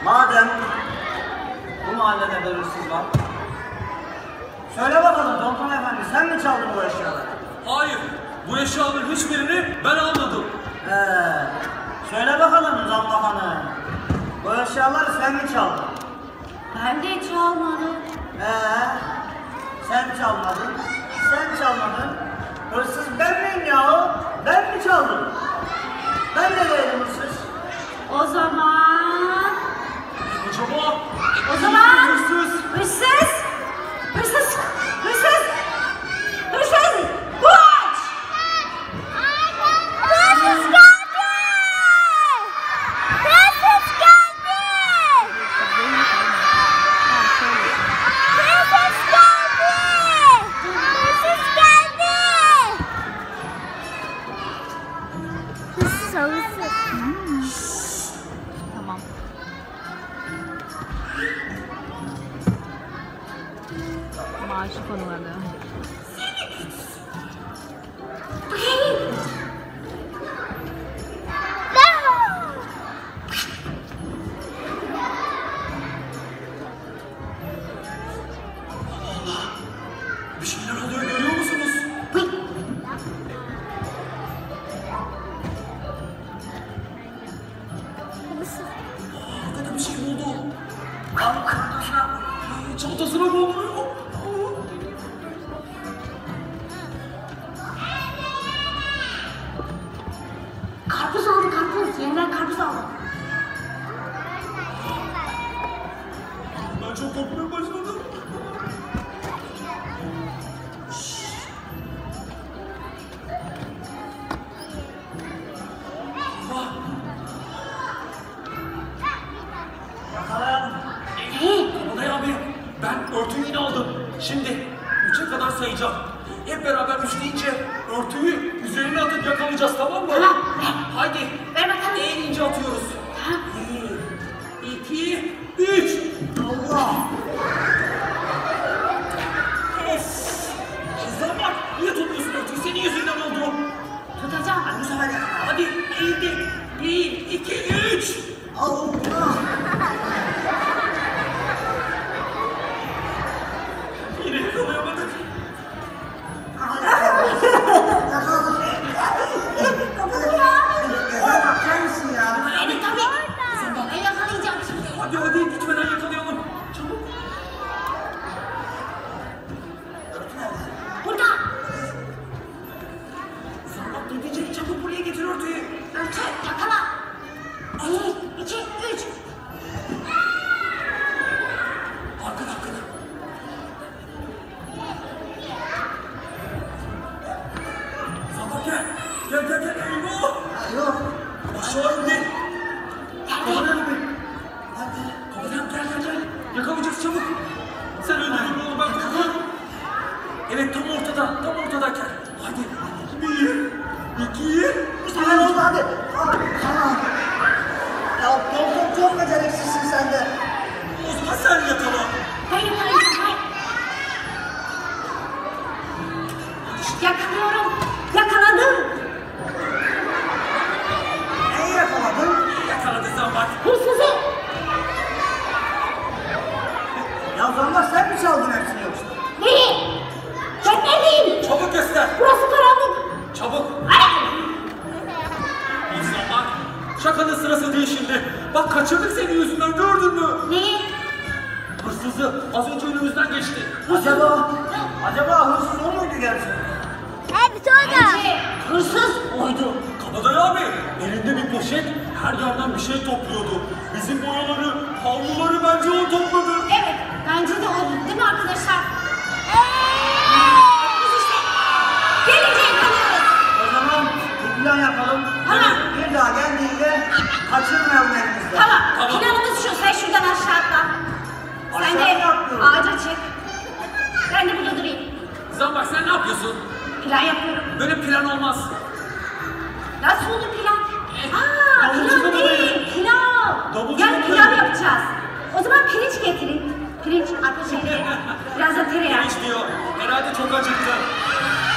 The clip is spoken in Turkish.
Madem bu mahallede bir hırsız var, söyle bakalım Tonton Efendi, sen mi çaldın bu eşyaları? Hayır, bu eşyaların hiçbirini ben almadım. Söyle bakalım Zambak Hanım, bu eşyaları sen mi çaldın? Ben de çalmadım. Sen çalmadın, sen çalmadın. Hırsız ben miyim yahu? Ben mi çaldım? Ben de değilim hırsız. O zaman... Acaba? O zaman... Hırsız! Hırsız! Hırsız! Hırsız! Hırsız! Kaç! Hırsız geldi! Hırsız geldi! Hırsız geldi! Hırsız geldi! Hırsız o hırsız. Tamam. Maaşı konuları. Bir şeyler oluyor, görüyor musunuz? Orada da bir şey oldu. Çantasına ne oluyor? Karpuz aldı karpuz. Yeniden karpuz aldı. Ben çok korkmaya başladım. Yakalayalım. Kabadayı abi, ben örtüyü yine aldım. Şimdi 3'e kadar sayacağım. Hep beraber 3 deyince örtüyü üzerine atıp yakalayacağız, tamam mı? Tamam. Haydi. Ver bakalım. Eğilince atıyoruz. 1, 2, 3. Allah! Kızlar bak, niye tutmuyorsun örtüyü? Senin yüzünden oldu. Tutacağım. Bu sefer yakala. Hadi eğildi. 1, 2, 3. Allah! Yine yakalayamadık. Bak kendisi ya. Evet tabii. Ben yakalayacağım şimdi. Hadi gitmeden yakalayalım. Çabuk. Burada. Zambak ne diyecek? Çabuk buraya getir örtüyü. Ölçü yakala. 1, 2, 3. Arkada. Zambak gel. Gel. Eyvah. Yok. Aşağı indi. Geldi. Kabadayım gel. Yakalayacağız çabuk. Sen öldürdün oğlum, ben korkuyorum. Evet, tam ortada gel. Hadi. 1, 2. Bu sefer oldu hadi. Tamam. Ya Tonton çok beceriksizsin sen de. O zaman sen yakala. Ben yakalayacağım. Yakalıyorum. Yakaladım. Neyi yakaladın? Yakaladı Zambak. Hırsızı. Ya Zambak sen mi çaldın hepsini yoksa? Neyi? Ben neredeyim? Çabuk göster. Burası karanlık. Çabuk. Ay! Zambak. Şakanın sırası değil şimdi. Bak kaçırdık senin yüzünden, gördün mü? Neyi? Hırsızı az önce önümüzden geçti. Acaba hırsız o muydu gerçekten? Hepsi orada. Bence hırsız oydu. Kabadayı abi elinde bir poşet, her yerden bir şey topluyordu. Bizim boyaları, havluları bence o topladı. Evet. Bence de oydu. Değil mi arkadaşlar? Biz işte gelince yakalıyoruz. O zaman bir plan yapalım. Tamam. Bir daha geldiğinde kaçırmayalım elimizde. Tamam. Tamam. Planımız şu. Sen şuradan aşağı atla. Sen de Aşağı atlıyorum. ağaca çık. Ben de burada durayım. Zambak sen ne yapıyorsun? Plan yapıyorum. Böyle plan olmaz. Nasıl olur pilav? Davulcu Pilav babadayı. değil, pilav. Davulcu Gel babadayı. pilav yapacağız. O zaman pirinç getirin. Pirinç, arpa şehriye. Biraz da tereyağı. Hiç diyor. Herhalde çok acıktı.